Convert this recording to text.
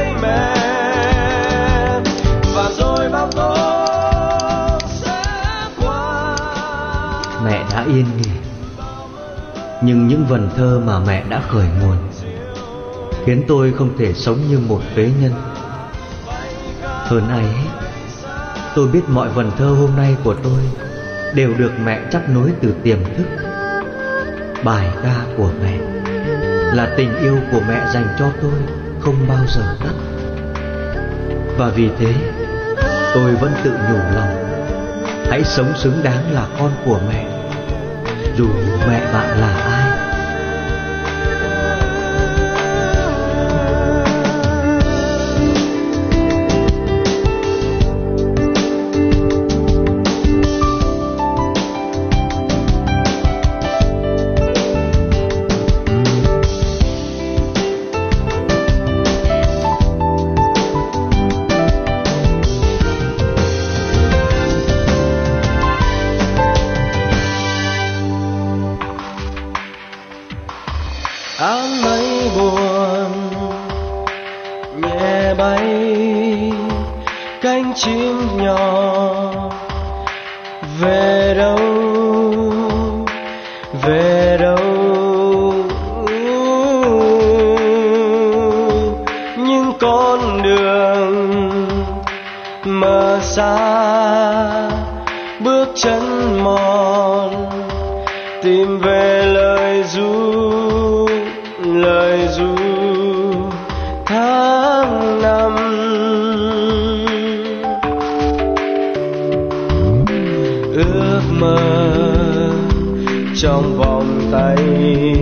với mẹ, và rồi bao tốt sẽ qua. Mẹ đã yên nghỉ, nhưng những vần thơ mà mẹ đã khởi nguồn khiến tôi không thể sống như một phế nhân. Hơn ai hết, tôi biết mọi vần thơ hôm nay của tôi đều được mẹ chắp nối từ tiềm thức. Bài ca của mẹ là tình yêu của mẹ dành cho tôi không bao giờ tắt. Và vì thế tôi vẫn tự nhủ lòng, hãy sống xứng đáng là con của mẹ, dù mẹ bạn là ai. Áng mây buồn nhẹ bay, cánh chim nhỏ về đâu, về đâu. Những con đường mờ xa, bước chân mòn tìm về lời ru, lời ru tháng năm. Ước mơ trong vòng tay